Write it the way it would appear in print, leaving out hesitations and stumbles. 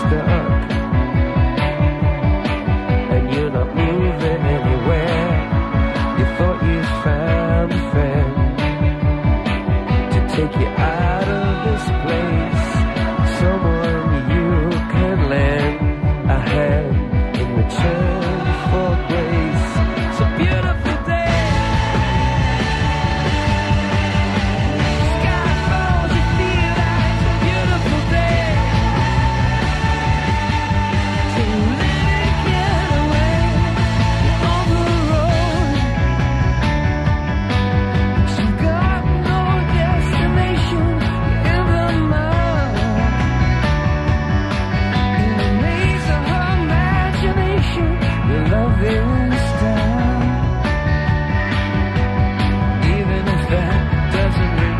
stuck and you're not moving anywhere. You thought you found a friend to take you out of this place, someone you can lend a hand in return for grace. It's a beautiful day. Sky falls, you feel like it's a beautiful day to let it get away on the road. You got no destination in the mud. In the maze of her imagination, your love is down. Even if that doesn't ring